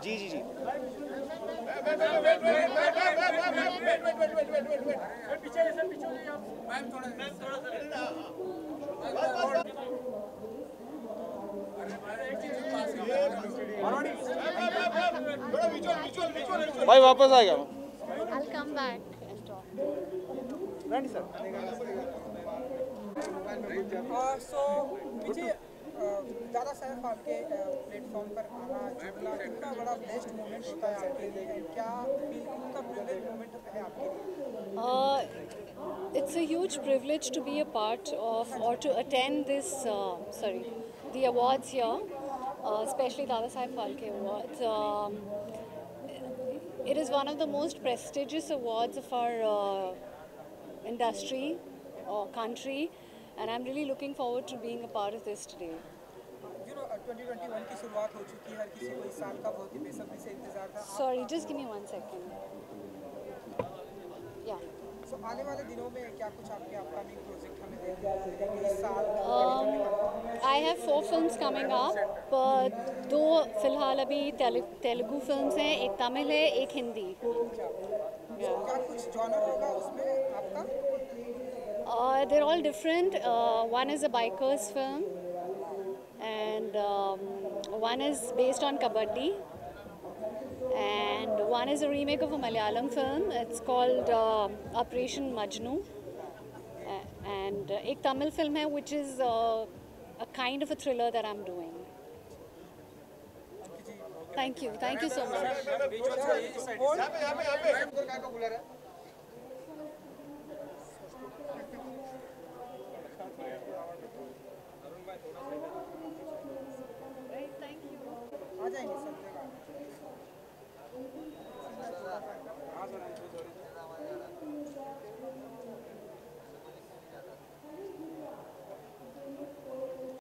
जी जी जी। भाई वापस आ गया। I'll come back and talk. Rani sir. सो मुझे दादा साहब फाल्के प्लेटफॉर्म पर आना जुड़ना कितना बड़ा ब्लेस्ड मोमेंट होता है आपके लिए, क्या फील कितना प्रिविलेज मोमेंट है आपके लिए? It's a huge privilege to be a part of or to attend this, the awards here, especially Dada Saheb Phalke Awards. It is one of the most prestigious awards of our industry or country, and I'm really looking forward to being a part of this today. 2021 की शुरुआत हो चुकी है, हर किसी को इस साल का बहुत ही बेसब्री से इंतजार था। Sorry, just give me 1 second. Yeah. सो आने वाले दिनों में क्या कुछ आपके अपकमिंग प्रोजेक्ट हमें देखने को मिलेंगे इस साल 2021? I have 4 films coming up. 2 फिलहाल अभी तेलुगु फिल्म्स हैं, एक तमिल है, एक हिंदी. क्या कुछ जॉनर होगा उसमें आपका? They're all different. One is a biker's film, and one is based on kabaddi, and one is a remake of a Malayalam film. It's called Operation Majnu, and एक तमिल film है which is a kind of a thriller that I'm doing. Thank you so much. आ जाएंगे sir.